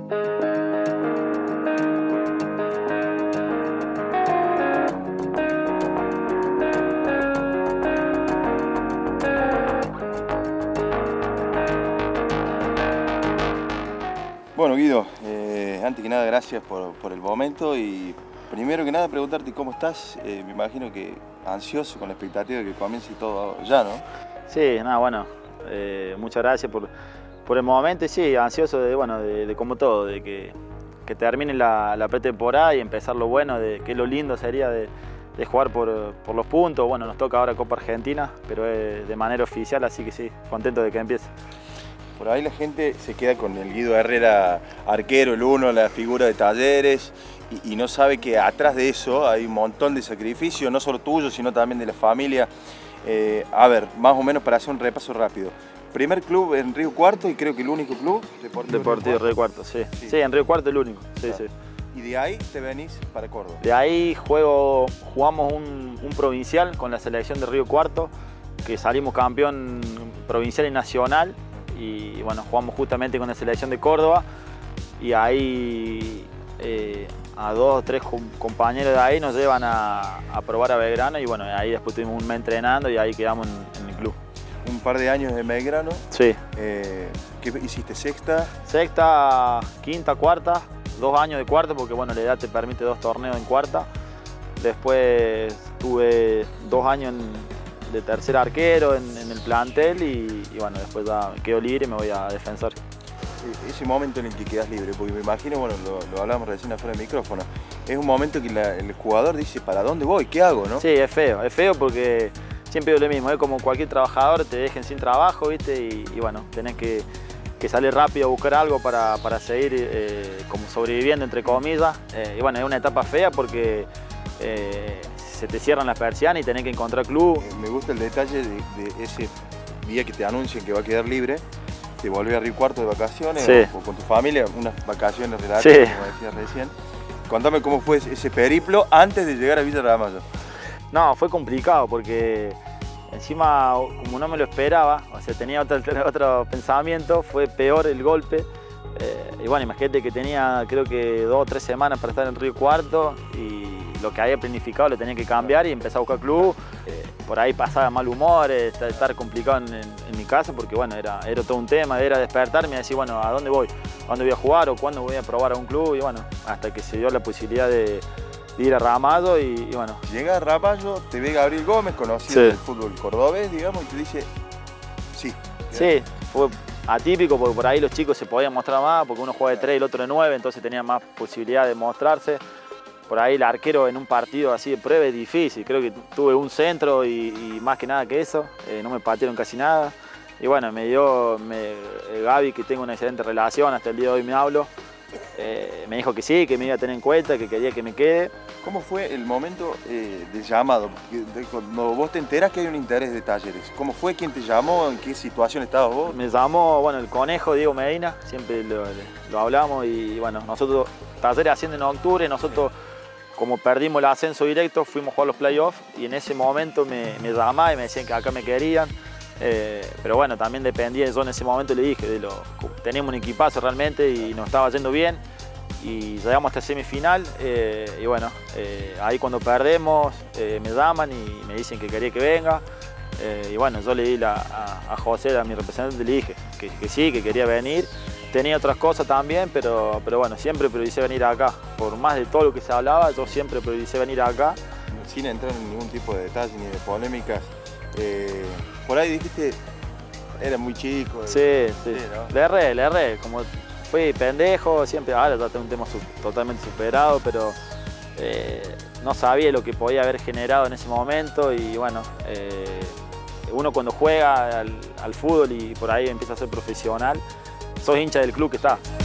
Bueno, Guido, antes que nada gracias por el momento y primero que nada preguntarte cómo estás. Me imagino que ansioso con la expectativa de que comience todo ya, ¿no? Sí, nada, bueno, muchas gracias por el momento y sí, ansioso de como todo, de que termine la pretemporada y empezar lo bueno, de que lo lindo sería de jugar por los puntos. Bueno, nos toca ahora Copa Argentina, pero es de manera oficial, así que sí, contento de que empiece. Por ahí la gente se queda con el Guido Herrera arquero, el uno, la figura de Talleres, y no sabe que atrás de eso hay un montón de sacrificios, no solo tuyo, sino también de la familia. A ver, más o menos para hacer un repaso rápido. Primer club en Río Cuarto y creo que el único club, Deportivo Río Cuarto, sí. Sí, en Río Cuarto el único, sí, claro. Sí. Y de ahí te venís para Córdoba. De ahí jugamos un provincial con la selección de Río Cuarto, que salimos campeón provincial y nacional. Y bueno, jugamos justamente con la selección de Córdoba y ahí a 2 o 3 compañeros de ahí nos llevan a probar a Belgrano y bueno, ahí después tuvimos un mes entrenando y ahí quedamos en el club. Un par de años en Belgrano. Sí. ¿Qué hiciste? ¿Sexta? Sexta, quinta, cuarta, 2 años de cuarta porque bueno, la edad te permite 2 torneos en cuarta. Después tuve 2 años de tercer arquero en el plantel y bueno, después ya me quedo libre y me voy a Defensor. Ese momento en el que quedas libre, porque me imagino, bueno, lo hablamos recién afuera del micrófono, es un momento que el jugador dice, ¿para dónde voy? ¿Qué hago? ¿No? Sí, es feo porque siempre digo lo mismo, es como cualquier trabajador, te dejen sin trabajo, ¿viste? Y bueno, tenés que salir rápido a buscar algo para seguir como sobreviviendo, entre comillas. Y bueno, es una etapa fea porque se te cierran las persianas y tenés que encontrar club. Me gusta el detalle de ese día que te anuncian que va a quedar libre, te volvés a Río Cuarto de vacaciones, sí, o con tu familia, unas vacaciones relativas, sí, como decías recién. Contame cómo fue ese periplo antes de llegar a Villa Ramallo. No, fue complicado porque encima, como no me lo esperaba, o sea, tenía otro pensamiento, fue peor el golpe. Y bueno, imagínate que tenía creo que 2 o 3 semanas para estar en Río Cuarto y lo que había planificado lo tenía que cambiar y empezar a buscar club. Por ahí pasaba mal humor, estar complicado en mi casa porque bueno, era todo un tema, era despertarme y decir, bueno, ¿a dónde voy? ¿A dónde voy a jugar o cuándo voy a probar a un club? Y bueno, hasta que se dio la posibilidad de ir a Ramallo y bueno. Llega a Ramallo, te ve Gabriel Gómez, conocido del fútbol cordobés, digamos, y te dice, sí. Sí, fue atípico porque por ahí los chicos se podían mostrar más, porque uno juega de 3 y el otro de 9, entonces tenía más posibilidad de mostrarse. Por ahí el arquero en un partido así de prueba es difícil, creo que tuve un centro y más que nada que eso, no me patearon casi nada. Y bueno, Gaby, que tengo una excelente relación, hasta el día de hoy me hablo, me dijo que sí, que me iba a tener en cuenta, que quería que me quede. ¿Cómo fue el momento de llamado? Cuando vos te enterás que hay un interés de Talleres, ¿cómo fue? ¿Quién te llamó? ¿En qué situación estabas vos? Me llamó, bueno, el conejo Diego Medina, siempre lo hablamos y bueno, nosotros, Talleres asciende en octubre, nosotros como perdimos el ascenso directo, fuimos a jugar los playoffs y en ese momento me llamaban y me decían que acá me querían. Pero bueno, también dependía, yo en ese momento le dije, teníamos un equipazo realmente y nos estaba yendo bien y llegamos hasta semifinal y bueno, ahí cuando perdemos me llaman y me dicen que quería que venga y bueno, yo le di a José, a mi representante, le dije que sí, que quería venir. Tenía otras cosas también, pero bueno, siempre prioricé venir acá. Por más de todo lo que se hablaba, yo siempre prioricé venir acá. Sin entrar en ningún tipo de detalle ni de polémicas, por ahí dijiste, era muy chico. Sí, ¿no? Le erré, como fui pendejo, siempre, ahora ya tengo un tema totalmente superado, pero no sabía lo que podía haber generado en ese momento y bueno, uno cuando juega al fútbol y por ahí empieza a ser profesional, sos hincha del club que está.